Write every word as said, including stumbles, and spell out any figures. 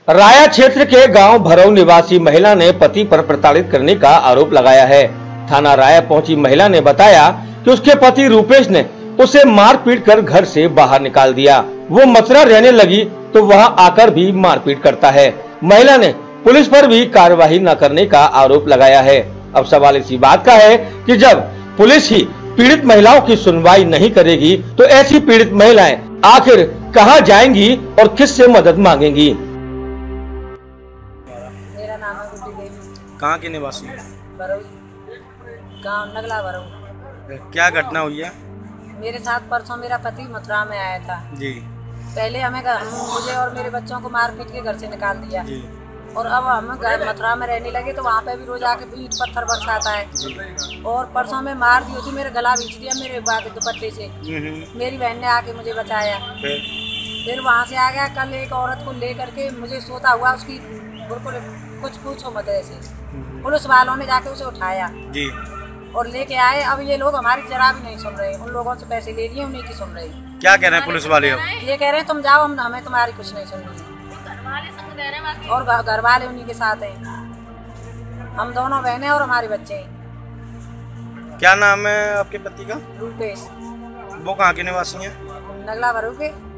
राया क्षेत्र के गांव भरऊ निवासी महिला ने पति पर प्रताड़ित करने का आरोप लगाया है। थाना राया पहुंची महिला ने बताया कि उसके पति रूपेश ने उसे मारपीट कर घर से बाहर निकाल दिया। वो मथुरा रहने लगी तो वहां आकर भी मारपीट करता है। महिला ने पुलिस पर भी कार्रवाई न करने का आरोप लगाया है। अब सवाल इसी बात का है कि जब पुलिस ही पीड़ित महिलाओं की सुनवाई नहीं करेगी तो ऐसी पीड़ित महिलाएं आखिर कहां जाएंगी और किससे मदद मांगेंगी। मेरा नाम है गुड्डी देवी। कहाँ के निवासी हैं? भरऊ गाँव नगला भरऊ। क्या घटना हुई है? मेरे साथ परसों मेरा पति मथुरा में आया था जी। पहले हमें मुझे और मेरे बच्चों को मार पीट के घर से निकाल दिया जी। और अब हम मथुरा में रहने लगे तो वहाँ पे भी रोज आके ईंट पत्थर बरसाता है। और परसों में मार दी थी, मेरे गला बीच दिया मेरे बाद दुपट्टे से। मेरी बहन ने आके मुझे बचाया। फिर, फिर वहाँ से आ गया। कल एक औरत को ले करके मुझे सोता हुआ उसकी बिल्कुल कुछ पूछो मत ऐसे पुलिस वालों ने जाके उसे उठाया जी और लेके आए। अब ये लोग हमारी जरा भी नहीं सुन रहे। उन लोगों से पैसे ले लिए, उन्हीं की सुन रहे। क्या कह रहे हैं पुलिस वाले? ये कह रहे हैं तुम जाओ, हम हमें तुम्हारी कुछ नहीं सुननी है। और घर वाले उन्हीं के साथ हैं। हम दोनों बहनें और हमारे बच्चे हैं। क्या नाम है आपके पति का? रूपेश। वो कहाँ के निवासी हैं? नगला भरू के।